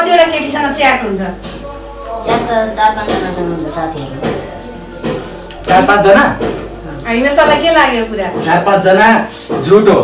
कतिवटा केटीसँग च्याट हुन्छ? च्याट त 4-5 जनासँग हुन्छ साथीहरु। 4-5 जना? हिमेशलाई के लाग्यो कुरा? 4-5 जना झुटो।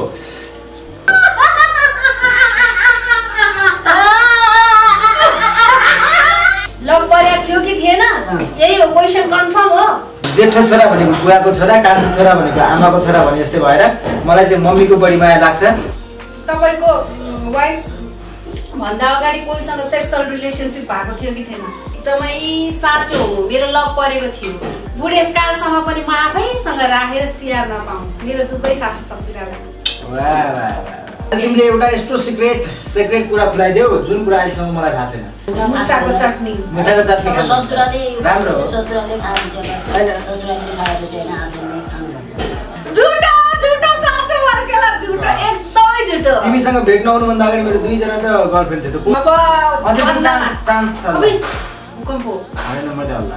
लभ पर्या थियो कि थिएन? यही हो क्वेशन कन्फर्म हो? जेठो छोरा भनेको बुवाको छोरा, कान्छो छोरा भनेको आमाको छोरा भने जस्तै भएर मलाई चाहिँ मम्मीको बढी माया लाग्छ। तपाईको वाइफ भन्दा अगाडि कोहीसँग सेक्सुअल रिलेसनशिप भएको थियो कि थिएन? एकदमै साँचो हो, मेरो लभ परेको थियो। बुढेसकालसम्म पनि म आफैसँग राखेर स्याहार्न पाऊँ मेरो दुवै सासू ससुरालाई। वाह वाह वाह। तिमीले एउटा यस्तो सिक्रेट कुरा खुलाइदेऊ जुन कुरा अहिलेसम्म मलाई थाहा छैन। मुसाको चटनी। मुसाको चटनी ससुराले राम्रो हो। ससुराले खान्छ हैन, ससुराले खाएको चाहिँ हैन, आफूले खानुहुन्छ। झुटो झुटो साँचो वर्केला झुटो, एकदमै झुटो। तिमीसँग भेट नहुनु भन्दा अगाडि मेरो 2 जना त गर्लफ्रेन्ड थियो त। अब अझै पनि चान्स छ। भूकम्प हो। हैन मैले हल्ला।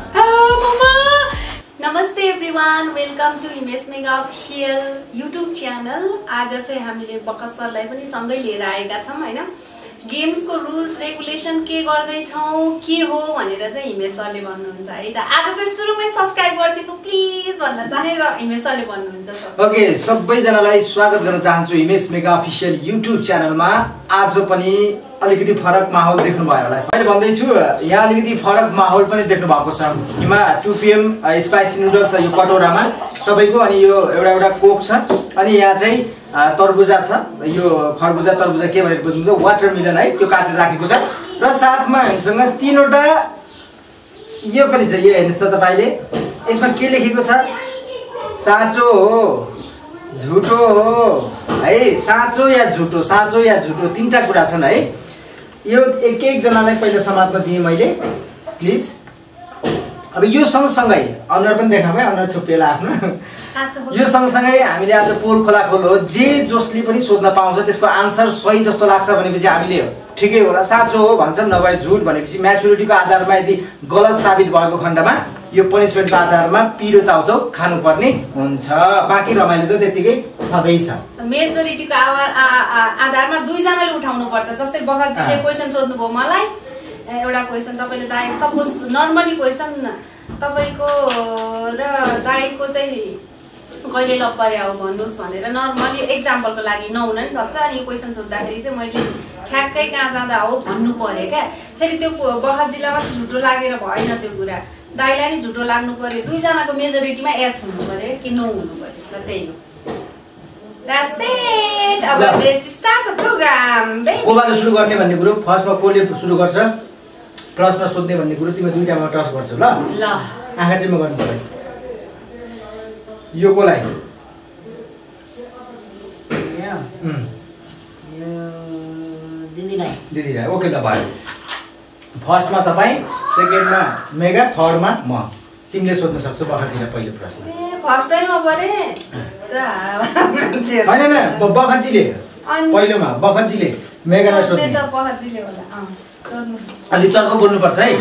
नमस्ते everyone, welcome to Himesh mega official YouTube channel. आज चाहिँ हामीले बकस सरलाई पनि सँगै लिएर आएका छौँ हैन। गेम्सको रुल्स रेगुलेसन के गर्दैछौँ के हो भनेर चाहिँ हिमेश सरले भन्नुहुन्छ है त। आज चाहिँ सुरुमै सब्स्क्राइब गरिदिनु प्लिज भन्न चाहे र हिमेश सरले भन्नुहुन्छ सर। ओके, सबैजनालाई स्वागत गर्न चाहन्छु हिमेश मेगा अफिसियल युट्युब च्यानलमा। आज पनि अलिकति फरक माहौल देख्नु भयो होला। मैले भन्दैछु यहाँ अलिकति फरक माहौल पनि देख्नु भएको छ। हिमा 2 PM स्पाइसी नुडल्स छ यो कटोरामा सबैको, अनि यो एउटा कोक छ, अनि यहाँ चाहिँ तरबुजा छ। यो खरबुजा तरबुजा के भनेर बुझ्नुहुन्छ, वाटरमेलन है, त्यो काटेर राखेको छ। र साथमा हामीसँग 3वटा यो पनि छ। यो हेर्नुहोस् त तपाईले, यसमा के लेखेको छ? साँचो हो झुटो हो है। साँचो या झुटो, साँचो या झुटो, 3टा कुरा छन् है। यो एक जनालाई पहिला समात्न दिएँ मैले प्लिज। अब यो सँगसँगै अनुहार पनि देखाउँ है, अनुहार छोपिएला आफ्नो। यो सँगसँगै हामीले आज पोल खोला खोल हो। जे जसले पनि सोध्न पाउँछ त्यसको आन्सर सही जस्तो लाग्छ भनेपछि हामीले ठिकै होला साँचो हो भन्छौँ, नभए झुट भनेपछि म्याचुरिटीको आधारमा यदि गलत साबित भएको खण्डमा यो पनिसमेन्टको आधारमा पिरो चाउचाउ खानुपर्ने हुन्छ। बाँकी रमाइलो त त्यतिकै छँदैछ। मेजोरिटीको आधारमा 2 जनाले उठाउनु पर्छ। जस्तै बखतजीले क्वेशन सोध्नुभयो मलाई एउटा क्वेशन, तपाईले दाइ सपोज नर्मली क्वेशन तपाईको र दाइको चाहिँ कहिले लभ पर्या हो भन्नुस् भनेर नर्मली एक्जाम्पलको लागि नहुन नि सक्छ। अनि यो क्वेशन सोद्धाखेरि चाहिँ मैले ठ्याक्कै कहाँ जाँदा हो भन्नु पर्यो क्या। फेरि त्यो बखतजीलाई मात्र झुटो लागेर भएन त्यो कुरा, दाइलाई नि झुटो लाग्नु पर्यो। 2 जनाको मेजोरिटीमा एस हुनु पर्यो कि नो हुनु पर्यो, ल त्यही हो। That's it. अब let's start the program. कोबाट सुरु गर्ने भन्ने कुरो फर्स्टमा कोले सुरु गर्छ, प्रश्न सोध्ने भन्ने कुरो तिमी 2टामा टस गर्छौ ल। आँखा चाहिँ म गर्नु पर्यो। यो कोलाई दिदीलाई ओके त भयो। फर्स्टमा तपाईँ, सेकेन्डमा मेगा, थर्डमा म। तिमीले सोध्न सक्छौ बखतजीलाई पहिलो प्रश्न। फर्स्ट टाइममा परे हैन बखतजीले पहिलोमा बखतजीले मेगालाई सोध्ने त बखतजीले होला। सोध्नुस् अलि चर्को बोल्नु पर्छ है।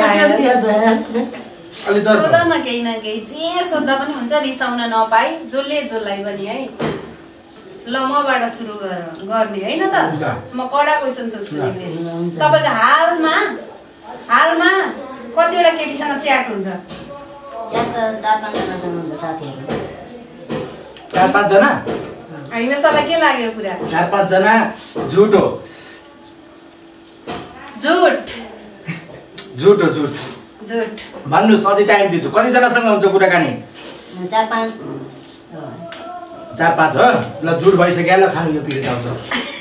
अलि चर्को सोध्दा न केही न केही जे सोध्दा पनि हुन्छ, रिसाउन नपाई जसलाई पनि है। ल मबाट सुरु गर्ने हैन त। म कडा क्वेशन सोध्छु नि। तपाईको हालमा कतिवटा केटीसँग च्याट हुन्छ? च्याट त 4-5 जनासँग हुन्छ साथीहरु। 4-5 जना? हिमेशलाई के लाग्यो कुरा? 4-5 जना झुटो। झुट झुटो झुट झुट भन्नुस्, अझै टाइम दिन्छु। कति जनासँग हुन्छ कुराकानी? 4-5 हो। ल झुट भइसक्यो, ल खानु यो पिरो चाउचाउ।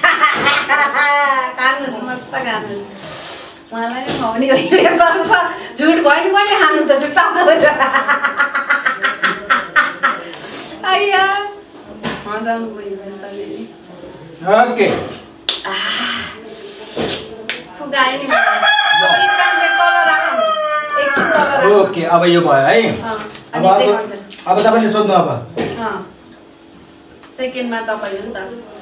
खानुस् मस्त खानुस्। मलाई नि खुवाउने हो हिमेशसँग। झुट भयो नि कहिले खानु त त्यो चाउचाउ। आइया मजाउनु पऱ्यो हिमेशले नि। ओके फुगायो नि। ओके अब यो भयो है। अब तपाईले सोध्नु। अब सेकेन्डमा तपाईँ हो नि त।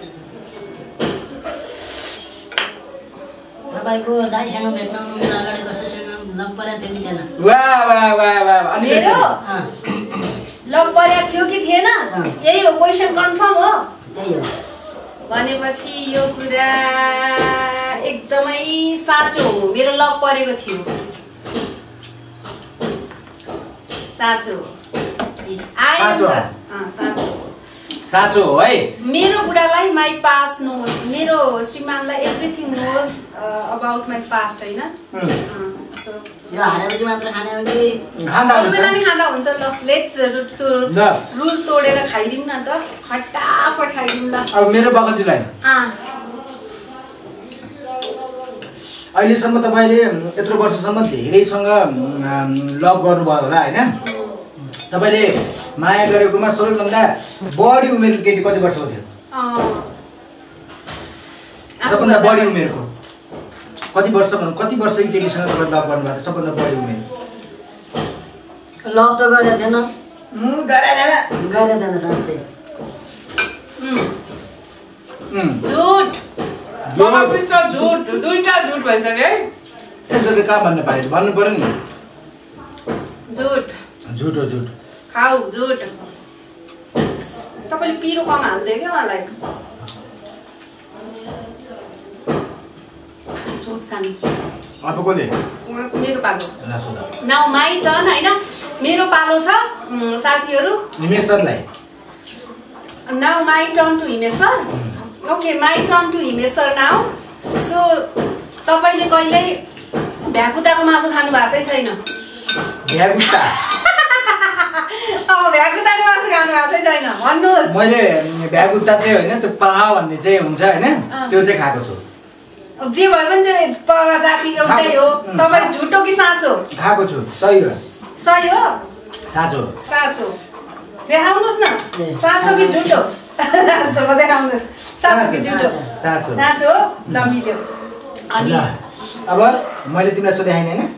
तपाईको दाइसँग भेट्न आउनु अगाडि कसैसँग लभ पर्या थियो कि थिएन? वाह वाह वाह वाह। मेरो लभ पर्या थियो कि थिएन? यही हो क्वेशन कन्फर्म हो? त्यही हो। भनेपछि यो कुरा एकदमै साँचो हो, मेरो लभ परेको थियो। साँचो आयो साँचो हो है। मेरो बुढालाई माई पास्ट नोस्, मेरो श्रीमानलाई everything knows about my past होइन। यो हारेपछि मात्र खाने हो कि बेला नि खाँदा हुन्छ। ल लेट्स रुल तोडेर खाइदिउँ न त, फटाफट खाइदिउँ ल। अब मेरो बगजीलाई अहिलेसम्म तपाईँले यत्रो वर्षसम्म धेरैसँग लभ गर्नुभयो होला होइन? तपाईँले माया गरेकोमा सबैभन्दा बढी उमेरको केटी कति वर्षको थियो? सबभन्दा बढी उमेरको कति वर्षको केटीसँग तपाईँ लभ गर्नुभएको? सबभन्दा बढी उमेर लभ त गरेको थिएन साँच्चै। झुट झुट दुईटा झुट भइसक्यो है। एकजोले कहाँ भन्नु पारेछ? भन्नु पर्यो नि। झुट हो झुट। खाऊ झुट। तपाईँले पिरो कम हाल्दियो क्या उहाँलाई। झुट सानो। अब कसले? मेरो पालो। नाउ माई टर्न होइन, मेरो पालो छ साथीहरू। हिमेश सरलाई। Now my turn to Himesh sir. Okay my turn to Himesh sir now. So तपाईँले कहिल्यै भ्याकुताको मासु खानु भएको छैन? भ्याकुता? भ्याकुताको मासु खानु भएको छैन भन्नुहोस्। मैले भ्याकुता चाहिँ होइन, त्यो पहा भन्ने चाहिँ हुन्छ होइन, त्यो चाहिँ खाएको छु। जे भए पनि त्यो पहा जाति एउटै हो। तपाईँ झुटो कि साँचो? खाएको छु। सही हो। सही हो? साँचो। साँचो देखाउनुहोस् न, साँचो कि झुटो? देखाउनुहोस्, साँचो कि झुटो? साँचो। साँचो ल मिल्यो। अनि अब मैले तिमीलाई सोधेँ होइन?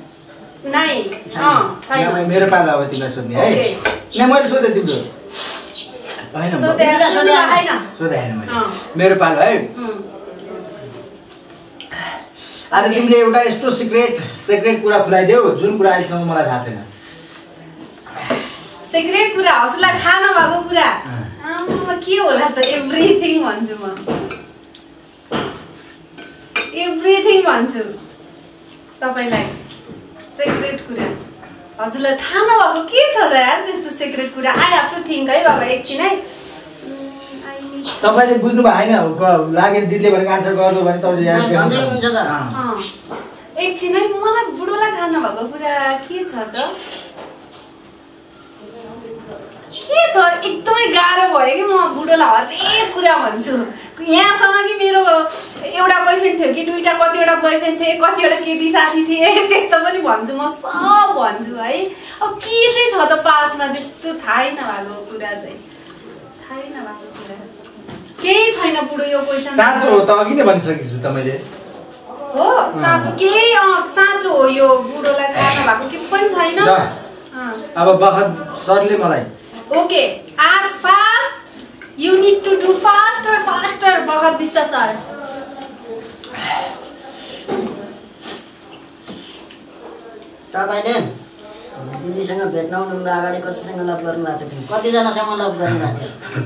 नै मेरो पालो अब तिमीलाई सोध्ने है। न मैले सोधेँ तिम्रो होइन, सोधेँ होइन मैले। मेरो पालो है। आज तिमीले एउटा यस्तो सिक्रेट कुरा खुलाइदेऊ जुन कुरा अहिलेसम्म मलाई थाहा छैन। सिक्रेट कुरा? हजुरलाई थाहा नभएको कुरा के होला त? एभ्रिथिङ भन्छु म, एभ्रिथिङ भन्छु तपाईँलाई। सिक्रेट कुरा हजुरलाई थाहा नभएको के छ त यार त्यस्तो सिक्रेट कुरा? आई हेभ टु थिङ्क है बाबा एकछिन है। तपाईँले बुझ्नु भयो होइन? लाग्यो दिदीले भनेको आन्सर गर्नु भने तपाईँले एकछिन है, मलाई बुढोलाई थाहा नभएको कुरा के छ त? के छ? एकदमै गाह्रो भयो कि म बुढोलाई हरेक कुरा भन्छु। यहाँसम्म कि मेरो एउटा बोयफ्रेन्ड थियो कि दुईटा, कतिवटा बोयफ्रेन्ड थिए, कतिवटा केटी साथी थिए, त्यस्तो पनि भन्छु म, सब भन्छु है। अब के चाहिँ छ त पास्टमा त्यस्तो थाहै नभएको कुरा चाहिँ? थाहै नभएको कुरा केही छैन बुढो। यो क्वेसन साँचो हो त, अघि नै भनिसकेको छु त मैले। हो साँचो? केही साँचो हो यो, बुढोलाई थाहा नभएको के पनि छैन। अब बखत सरले मलाई okay ask fast, you need to do faster Bakhat Bista sir. तपाईँले दिदीसँग भेट्न आउनुभन्दा अगाडि कसैसँग लभ गर्नुभएको थियो? कतिजनासँग लभ गर्नुभएको थियो?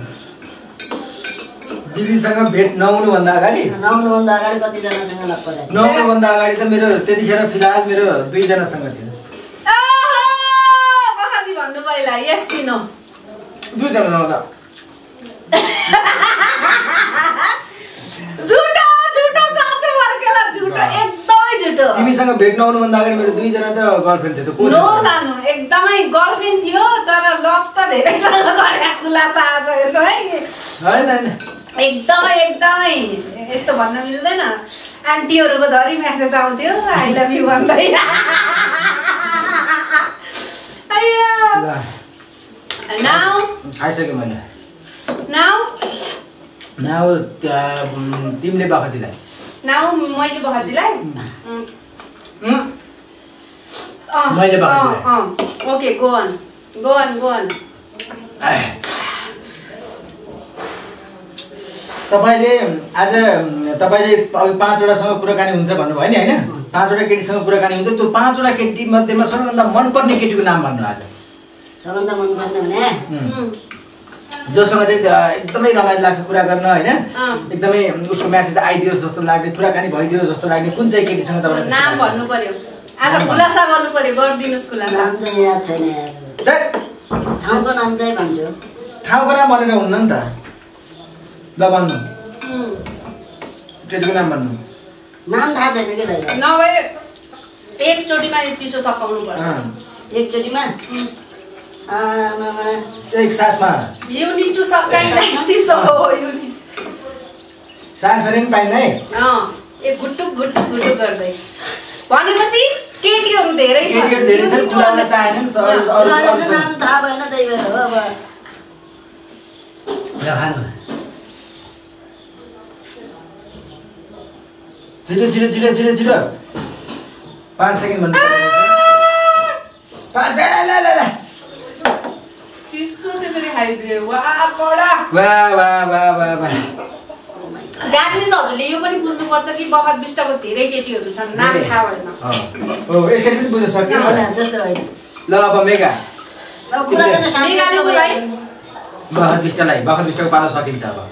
दिदीसँग भेट नहुनुभन्दा अगाडि कतिजनासँग लभ गरेको थियो? नहुनुभन्दा अगाडि त मेरो त्यतिखेर फिलहाल मेरो 2 जनासँग थियो। बखाजी भन्नु पहिला यस कि नो? 2 जनासँग त झुटो साँचो फर्केला, झुटो एकदमै झुटो। तिमीसँग भेट नहुनुभन्दा अगाडि मेरो 2 जना त गर्लफ्रेन्ड थियो। त नो सानो एकदमै गर्लफ्रेन्ड थियो, तर लभ त धेरैसँग गरेको खुलासा आजको है। होइन एकदमै यस्तो भन्न मिल्दैन। आन्टीहरूको धरी मेसेज आउँथ्यो आई लभ यु भन्दै। नाउ खाइसक्यो मैले। नाउ तिमीले बखजीलाई। नाउ मैले बखजीलाई। मैले बखजीलाई। Okay go on. तपाईँले आज तपाईँले 5वटासँग कुराकानी हुन्छ भन्नुभयो नि होइन? 5वटा केटीसँग कुराकानी हुन्छ। त्यो 5वटा केटी मध्येमा सबैभन्दा मनपर्ने केटीको नाम भन्नु आज। सबभन्दा मनपर्ने भने जोसँग चाहिँ एकदमै रमाइलो लाग्छ कुरा गर्न हैन एकदमै उसको मेसेज आइदियोस् जस्तो लाग्ने कुराकानी भइदियोस् जस्तो लाग्ने कुन चाहिँ केटीसँग तपाईलाई नाम भन्नु पर्यो आज खुलासा गर्नु पर्यो गरिदिनुस् खुलासा नाम चाहिँ याद छैन यार ठाउँको नाम चाहिँ भन्छु ठाउँको नाम भनेर हुन्न नि त ल भन्नु केटीको नाम भन्नु नाम थाहा छैन के दाइ नभए एकचोटिमा यो चिसो सकाउनु पर्छ एकचोटिमा एक सासमा यु नीड टु सकाइ चिसो हो यु सास फेरि पनि पाइन है एक गुटुक गर्दै भनेपछि केटीहरू धेरै छन् केटीहरू धेरै छन् कुराउन चाहेनन् अरु नाम थाहा भएन त्यही भएर हो अब ल खानु छिटो 5 सेकेन्ड भन्नु पर्छ 5 सेकेन्ड ल चिसो त्यसरी खाइदियो वाह कडा वाह गार्जेन्सहरूले यो पनि बुझ्नुपर्छ कि बखत बिष्टको धेरै केटीहरू छन् नाम थाहा भएन ओ यसरी पनि बुझ्न सक्यो त्यस्तो होइन ल अब मेगा मेगाले उसलाई बखत बिष्टको पालो सकिन्छ अब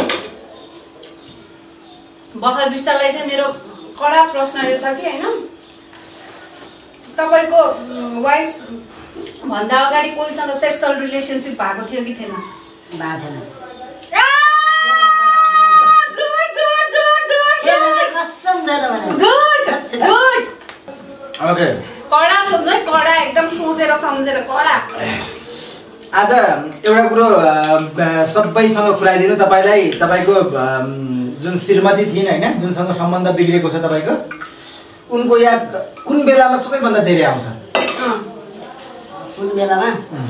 बखत बिष्टलाई चाहिँ मेरो कडा प्रश्न यो छ कि हैन तपाईको वाइफ भन्दा अगाडि कोहीसँग सेक्सुअल रिलेसनशिप भएको थियो कि थिएन बाथेन ओके कडा सोध्नु है कडा एकदम सोचेर सम्झेर कडा आज एउटा कुरो सबैसँग खुलाइदिनु तपाईलाई तपाईको जुन श्रीमती थिइन् हैन जुनसँग सम्बन्ध बिग्रेको छ तपाईको उनको याद कुन बेलामा सबैभन्दा धेरै आउँछ कुन बेलामा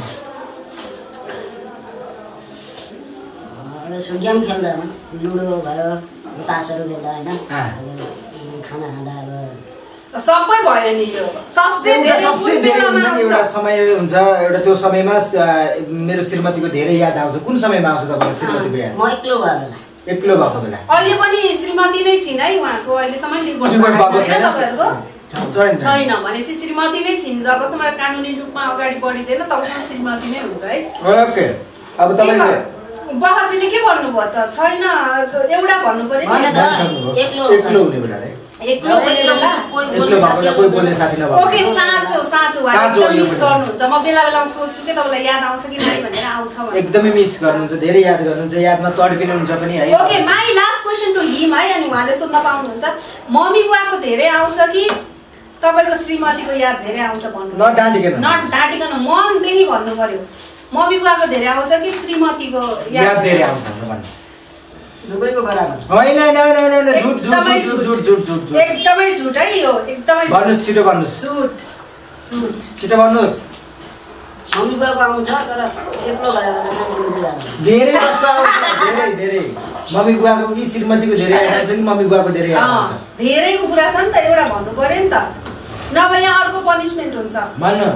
यसो गेम खेल्दा लुडो भयो तासहरू खेल्दा हैन खाना खाँदा अब सबै भयो नि यो सबसे धेरै हुन्छ एउटा समय हुन्छ एउटा त्यो समयमा मेरो श्रीमतीको धेरै याद आउँछ कुन समयमा आउँछ तपाईको श्रीमतीको याद म एक्लो भएको बेला अहिले पनि श्रीमती नै छिन् है उहाँको अहिलेसम्म रिपोर्ट भएको छैन छैन भनेपछि श्रीमती नै छिन् जबसम्म कानुनी रूपमा अगाडि बढिदैन तबसम्म श्रीमती नै हुन्छ है ओके अब तपाईले बहजीले के भन्नुभयो त छैन एउटा भन्नु पर्यो नि एक्लो हुने बेला रे एक्लो हुने बेला कोही बोल्ने साथी नभएको ओके साँचो मिस गर्नुहुन्छ म बेला बेलामा सोच्छु के तपाईलाई याद आउँछ कि नै भनेर आउँछ भने एकदमै मिस गर्नुहुन्छ धेरै याद गर्नुहुन्छ यादमा तडपिनुहुन्छ पनि है okay my last question to him है अनि उहाँले सोध्न पाउनुहुन्छ मम्मी बुवाको धेरै आउँछ कि तपाईको श्रीमतीको याद धेरै आउँछ भन्नु नट डाँटिकन मनदेखि भन्नु पर्यो मम्मी बुवाको धेरै आउँछ कि श्रीमतीको याद धेरै आउँछ भन्नुस् दुबैको बराबर होइन झुट एकदमै झुट है यो एकदमै भन्नुस् छिटो भन्नुस् झुट छिटो भन्नुस् मम्मी बुवाको आउँछ तर एक्लो भयो भने धेरै जस्तो आउँछ धेरै मम्मी बुवाको कि श्रीमतीको धेरै आउँछ कि मम्मी बुवाको धेरै आउँछ धेरैको कुरा छ नि त एउटा भन्नु पर्यो नि त नभए यहाँ अर्को पनिशमेन्ट हुन्छ भन्नु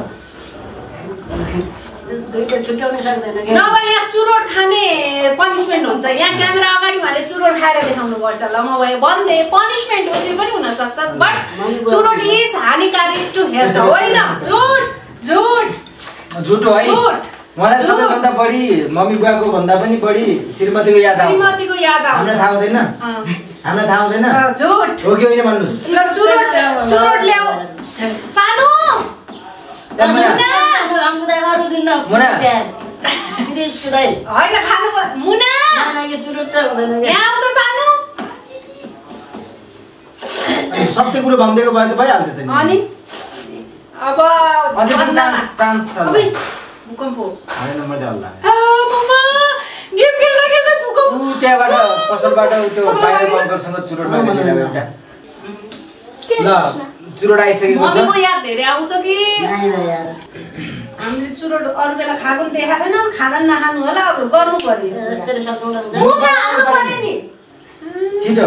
दुईटा छुट्याउन सक्दैन नभए यहाँ चुरोट खाने पनिशमेन्ट हुन्छ यहाँ क्यामेरा अगाडि उहाँले चुरोट खाएर देखाउनु पर्छ ल म भयो भन्दै पनिशमेन्ट चाहिँ पनि हुन सक्छ बट चुरोट इज हानिकारक टु हेल्थ होइन झुट हो है मलाई सबैभन्दा बढी मम्मी बुवाको भन्दा पनि बढी श्रीमतीको याद आउँछ हामीलाई थाहा हुँदैन झुट हो कि होइन भन्नुस् चुरोट ल्याऊ सानो होइन खानु मुना यहाँ त सानो सत्य कुरो भन्दैको भए त भइहाल्थ्यो त अनि अब अझै पनि चान्स छ भूकम्प होइन मैले हल्ला गेम खेल्दा भूकम्प त्यहाँबाट पसलबाट त्यो बाहिर बङ्करसँग चुरोट लगेर एउटा ल चुरोट आइसकेको छ मम्मीको याद धेरै आउँछ कि यार हामीले चुरोट अरू बेला खाएको पनि देखाएको छैन खाँदा नखानु होला अब गर्नु पर्यो छिटो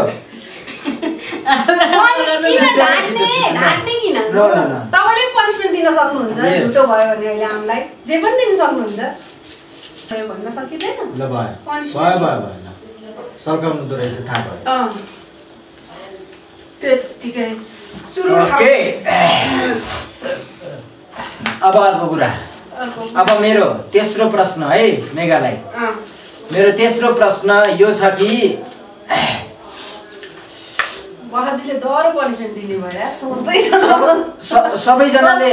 ढाँट्ने किन तपाईँले पनिसमेन्ट दिन सक्नुहुन्छ झुटो भयो भने अहिले हामीलाई जे पनि दिन सक्नुहुन्छ भन्न सकिँदैन ल भयो सर्काउनु रहेछ थाहा भयो त्यतिकै चुरोट ओके अब अर्को कुरा अब मेरो तेस्रो प्रश्न है मेगालाई। मेरो तेस्रो प्रश्न यो छ कि बहाजीले दरो पनिसमेन्ट दिने भयो यार, सोच्दै सबैजनाले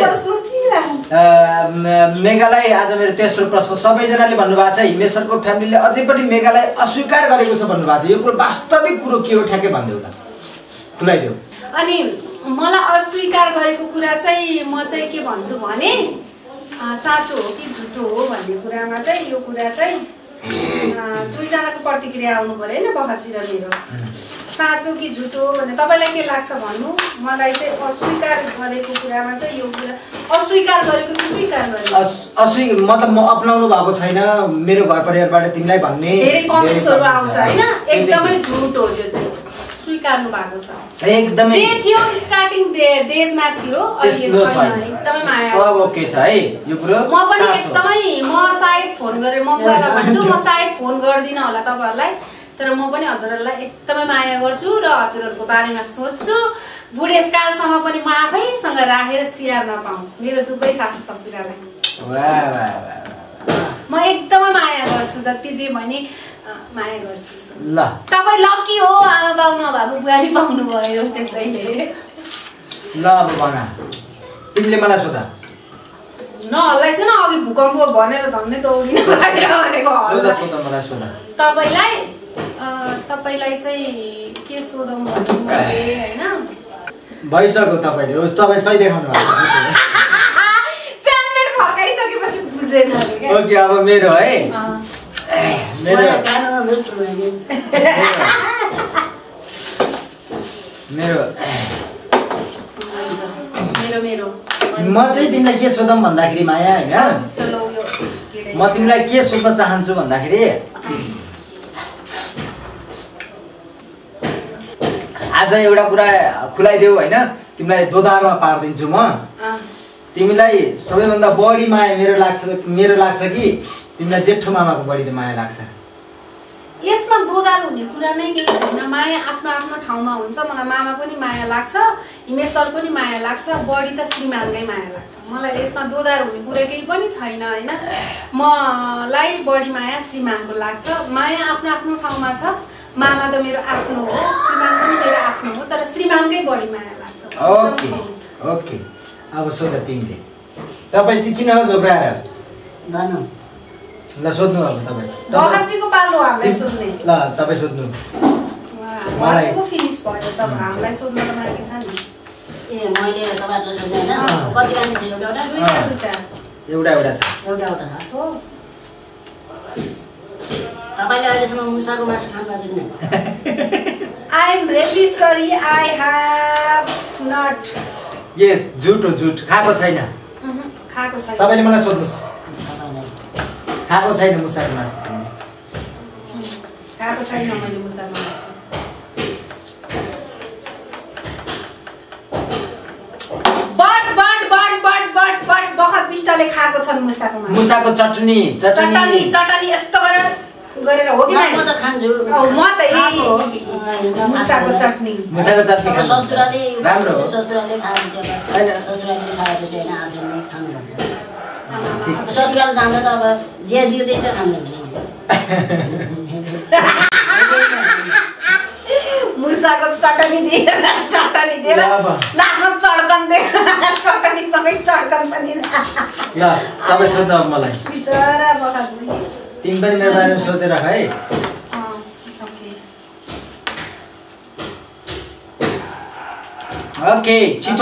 मेगालाई आज मेरो तेस्रो प्रश्न सबैजनाले भन्नुभएको छ हिमेश सरको फ्यामिलीले अझै पनि मेगालाई अस्वीकार गरेको छ भन्नुभएको छ। यो कुरो वास्तविक कुरो के हो ठ्याक्कै भन्देऊ त, खुलाइदेऊ। अनि मलाई अस्वीकार गरेको कुरा चाहिँ म चाहिँ के भन्छु भने साँचो हो कि झुटो हो भन्ने कुरामा चाहिँ यो कुरा चाहिँ दुईजनाको प्रतिक्रिया आउनु पर्यो हैन, बहाजी र मेरो। साँचो कि झुटो भने तपाईँलाई के लाग्छ भन्नु। मलाई चाहिँ अस्वीकार गरेको कुरामा चाहिँ यो कुरा अस्वीकार गरेको कि स्वीकार गरेको मतलब म अपनाउनु भएको छैन मेरो घर परिवारबाट तिमीलाई भन्ने धेरै कमेन्ट्सहरु आउँछ हैन, एकदमै झुट हो त्यो चाहिँ, स्वीकार्नु भएको छ एकदमै। जे थियो स्टार्टिङ डेजमा थियो, अहिले छैन, एकदमै माया सब ओके छ है यो कुरो। म पनि एकदमै म सायद फोन गरेर म बुवालाई भन्छु, म सायद फोन गर्दिन होला तपाईहरुलाई, तर म पनि हजुरहरुलाई एकदमै माया गर्छु र हजुरहरुको बारेमा सोच्छु। बुढेसकालसम्म पनि म आफैसँग राखेर स्याहार नपाऊँ मेरो दुवै सासू ससुरालाई। वाह वाह वाह, म एकदमै माया गर्छु, जति जे भने माया गर्छु। ल तपाई लकी हो, आमा बाउ नभएको बुहारी पाउनु भयो त्यसैले। ल अब भन, तिमीले मलाई सोधा। नहल्लाइस न, अघि भूकम्प भनेर धन्ने दौडिन भनेको सोधा सोधा मलाई सोधा। तपाईलाई चाहिँ के सोधौँ भन्नु मैले हैन, भइसक्यो तपाईले तपाई सही देखाउनु भएको छ। प्याम्लेट फर्काइसकेपछि बुझेन के। ओके अब मेरो है, मेरो कानमा मिस्टर भयो मेरो मेरो म चाहिँ तिमीलाई के सोधौँ भन्दाखेरि माया हैन, म तिमीलाई के सोध्न चाहन्छु भन्दाखेरि आज एउटा कुरा खुलाइदेऊ हैन, तिमीलाई दोधारमा पार्दिन्छु म। तिमीलाई सबैभन्दा बढी माया मेरो लाग्छ कि तिमीलाई जेठो मामाको बढी माया लाग्छ? यसमा दोधार हुने कुरा नै केही छैन, माया आफ्नो आफ्नो ठाउँमा हुन्छ। मलाई मामा पनि माया लाग्छ, हिमेश सर पनि माया लाग्छ, बढी त श्रीमानकै माया लाग्छ। मलाई यसमा दोधार हुने कुरा केही पनि छैन हैन। मलाई बढी माया श्रीमानको लाग्छ। माया आफ्नो आफ्नो ठाउँमा छ, मामा त मेरो आफ्नो हो, श्रीमान पनि मेरो आफ्नो हो, तर श्रीमानकै बढी माया लाग्छ। ओके ओके अब सोध तिमीले। तपाईँ चाहिँ किन हो झोक्राएर भन्नु? ल सोध्नु अब तपाईँ। बहाजीको पालो हामीलाई सोध्ने। ल तपाईँ सोध्नु। मलाई को फिनिश भयो त हामीलाई सोध्नको लागि छ नि। ए मैले तपाईहरुलाई सोध्ने हैन, कति गाडी छ? एउटा एउटा छ। एउटा छ हो। तपाईले अहिलेसम्म मुसाको मासु खानु भएको छ कि नै? I am really sorry, I have not. यस झुट हो, झुट खाएको छैन। खाएको छैन। तपाईले मलाई सोध्नुस्। तपाईलाई खाएको छैन मुसाको मासु तिमीले? खाएको छैन मैले मुसाको मासु। बट बहुत बिस्टाले खाएको छन् मुसाको मासु। मुसाको चटनी यस्तो गरेर हो कि म त खान्छु। म त मुसाको चटनी खानु ससुराले राम्रो हो। ससुराले खान्छ हैन, ससुराले खाएर चाहिँ हैन आफूले खानु पर्छ। ससुराले जाँदा त अब जे दियो त्यही त खानु। मुसाको चटनी दिएर लास्टमा चड्कन दिएर चटनीसँगै चड्कन पनि। ल तपाईँ सोध्नु अब मलाई। बिचरा बहाजी तिमी पनि मेरो बारेमा सोचेर राख है। ओके छिटो।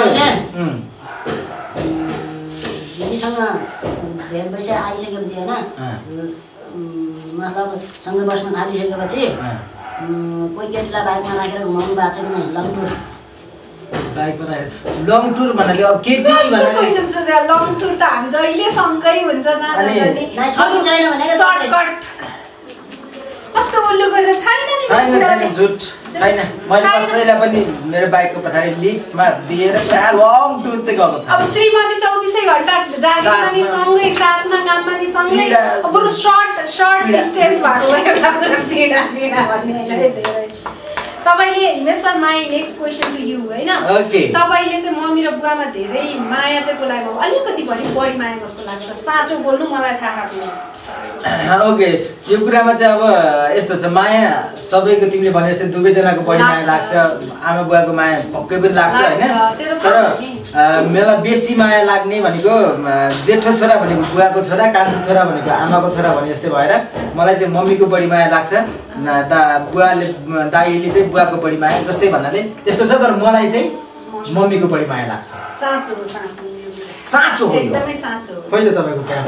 दिदीसँग भेट भइसक्यो आइसकेपछि होइन, मतलब सँगै बस्न थालिसकेपछि कोही केटीलाई बाइकमा राखेर घुमाउनु भएको छ कि नै? लङ टुर बाइकमा राखेर लङ टुर भन्नाले अब केटी भन्नाले लङ टुर त हामी जहिले सँगै हुन्छ छैन भनेको सर्टकट कस्तो उल्लु गएछ छैन झुट छैन। मैले कसैलाई पनि मेरो बाइकको पछाडि लिफ्टमा दिएर पुरा लङ टुर चाहिँ गएको छ। अब श्रीमती 24 घण्टा जागिरमा नि सँगै, साथमा काममा नि सँगै, अब बरु सर्ट डिस्टेन्स भएको एउटा कुरा पीडा भन्ने होइन। धेरै तपाईले Himesh sir my next question to you हैन ओके तपाईले चाहिँ मम्मी र बुवामा धेरै माया चाहिँ को लाग्यो अलिकति पनि बढी माया कस्तो लाग्छ साँचो बोल्नु मलाई थाहा छैन ओके यो कुरामा चाहिँ अब यस्तो छ माया सबैको तिमीले भने जस्तै दुवैजनाको बढी माया लाग्छ आमा बुवाको माया पक्कै पनि लाग्छ हैन तर मलाई बेसी माया लाग्ने भनेको जेठो छोरा भनेको बुवाको छोरा कान्छो छोरा भनेको आमाको छोरा भने जस्तै भएर मलाई चाहिँ मम्मीको बढी माया लाग्छ बुवाले दाइले चाहिँ बुवाको बढी माया जस्तै भन्नाले त्यस्तो छ तर मलाई चाहिँ मम्मीको बढी माया लाग्छ साँचो हो एकदमै साँचो हो पहिलो तपाईको क्या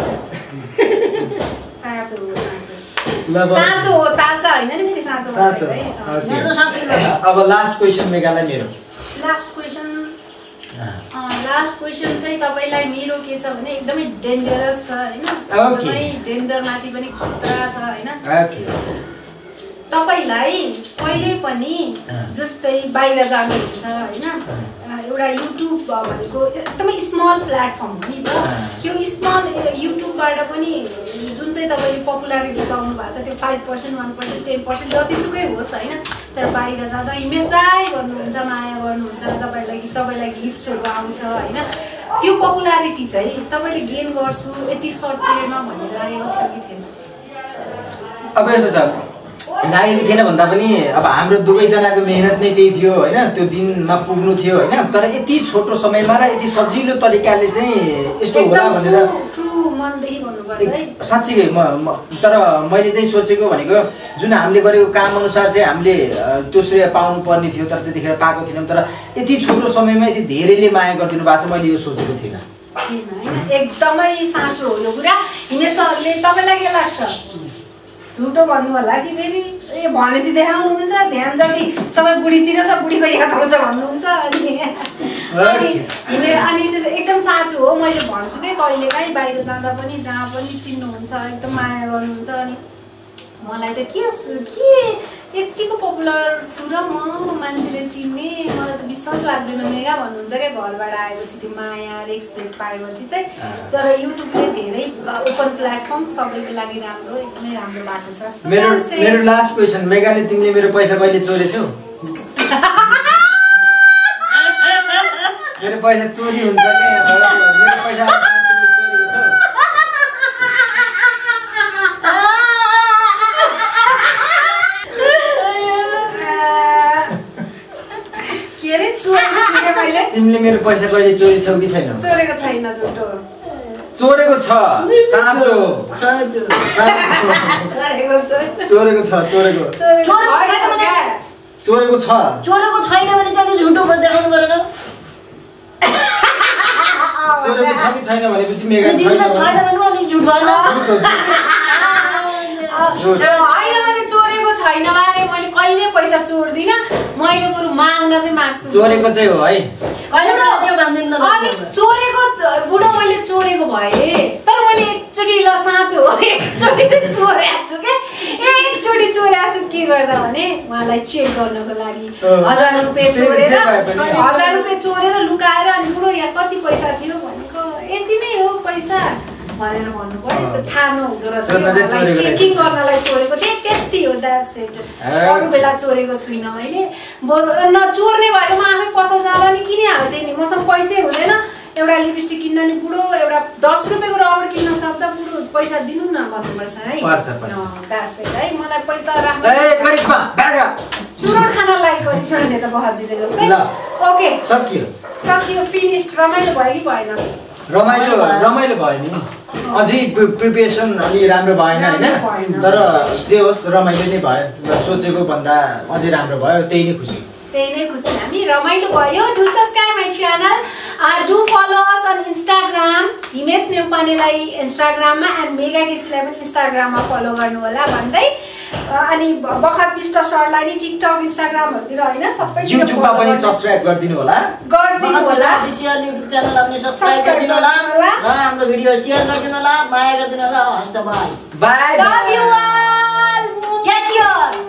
साँचो हो ताजा हैन नि फेरि साँचो अब लास्ट क्वेसन मेगालाई मेरो लास्ट क्वेसन चाहिँ तपाईलाई मेरो के छ भने एकदमै डेन्जरस छ हैन एकदमै डेन्जर माथि पनि खतरा छ हैन तपाईलाई कहिले पनि जस्तै बाहिर जानुहुन्छ हैन एउटा युट्युब भनेको एकदमै स्मल प्लेटफर्म हो नि त त्यो स्मल युट्युबबाट पनि जुन चाहिँ तपाईले पपुलारिटी पाउनु भएको छ त्यो 5% 1% 10% जतिसुकै होस् हैन तर बाहिर जाँदा हिमेश दाइ भन्नुहुन्छ माया गर्नुहुन्छ तपाईलाई गिफ्ट्सहरु आउँछ हैन त्यो पपुलारिटी चाहिँ तपाईले गेन गर्छु यति सर्ट पिरियडमा भन्ने लागेको थियो कि थिएन अब यस्तो छ लागेको थिएन भन्दा पनि अब हाम्रो दुवैजनाको मेहनत नै त्यही थियो हैन त्यो दिनमा पुग्नु थियो हैन तर यति छोटो समयमा र यति सजिलो तरिकाले चाहिँ यस्तो होला भनेर मनदेखि भन्नुपर्छ है साच्चै तर मैले चाहिँ सोचेको भनेको जुन हामीले गरेको काम अनुसार चाहिँ हामीले त्यो श्रेय पाउनु पर्ने थियो तर त्यतिखेर पाएको थिएनौँ तर यति छोटो समयमा यति धेरैले माया गरिदिनु भएको छ मैले यो सोचेको थिइनँ एकदमै साँचो हो यो कुरा हिमेश सरले तपाईलाई के लाग्छ झुटो भन्नु होला कि फेरि भनेपछि देखाउनुहुन्छ ध्यान छ कि सबै बुढीतिर छ बुढीको याद आउँछ भन्नुहुन्छ अनि एकदम साँचो हो मैले भन्छु कि कहिलेकाहीँ बाहिर जाँदा पनि जहाँ पनि चिन्नुहुन्छ एकदम माया गर्नुहुन्छ अनि मलाई त के यतिको पपुलर छु र म मान्छेले चिन्ने मलाई त विश्वास लाग्दैन मेगा भन्नुहुन्छ क्या घरबाट आएपछि त्यो माया रेस्पेक्ट पाएपछि चाहिँ तर युट्युबले धेरै ओपन प्लेटफर्म सबैको लागि राम्रो एकदमै राम्रो भएको छ मेरो लास्ट क्वेसन मेगाले तिमीले मेरो पैसा कहिले चोरेछौ मेरो पैसा चोरी हुन्छ के मेरो पैसा तिमीले मेरो पैसा कहिले चोरी छौ कि छैन चोरेको छैन झुटो चोरेको छ साँचो चोरेको छैन भने चाहिँ झुटो देखाउनु परेन चोरेको छ कि छैन भनेपछि मेगा छैन भने अनि झुट भएन होइन मैले चोरेको छैन मारे मैले कहिले पैसा चोर्दिन मैले बरु माग्न चाहिँ माग्छु चोरेको चाहिँ हो है अनि चोरेको बुढो मैले चोरेको भए तर मैले एकचोटि ल साँचो हो एकचोटि चाहिँ चोरेको छु के एकचोटि चोरेको छु के गर्दा भने उहाँलाई चेक गर्नको लागि 1000 रुपियाँ चोरेर लुकाएर अनि बुढो यहाँ कति पैसा थियो भनेको यति नै हो पैसा भनेर भन्नु पर्यो त थाहा नहुँदो रहेछ चेकिङ गर्नलाई चोरेको त्यति हो द्याट्स इट अरू बेला चोरेको छुइनँ मैले बरु नचोर्ने भएर म आफै पसल जाँदा नि किनिहाल्थेँ नि मसँग पैसै हुँदैन एउटा लिपस्टिक किन्न नि बुढो एउटा 10 रुपियाँको रबर किन्न सक्दा बुढो पैसा दिनु न भन्नुपर्छ है द्याट्स इट है मलाई पैसा राख्नु चुरोट खान लागि परिसक्यो त बहजीले जस्तै ओके सकियो फिनिश रमाइलो भयो कि भएन रमाइलो भयो नि अझै प्रिपरेसन अलि राम्रो भएन हैन तर जे होस् रमाइलो नै भयो सोचेको भन्दा अझै राम्रो भयो त्यही नै खुसी हामी रमाइलो भयो do subscribe my channel do follow us on Instagram Himesh नेउपानेलाई इन्स्टाग्राममा एन्ड मेगा केसीलाई पनि इन्स्टाग्राममा फलो गर्नु होला भन्दै अनि बखत विष्ट सरलाई नि टिकटक इन्स्टाग्रामहरुतिर हैन सबै युट्युबमा पनि सब्स्क्राइब गरिदिनु होला अफिसियल युट्युब च्यानललाई पनि सब्स्क्राइब गरिदिनु होला र हाम्रो भिडियो शेयर गरिदिनु होला माया गरिदिनु होला हस्त bye love you all take care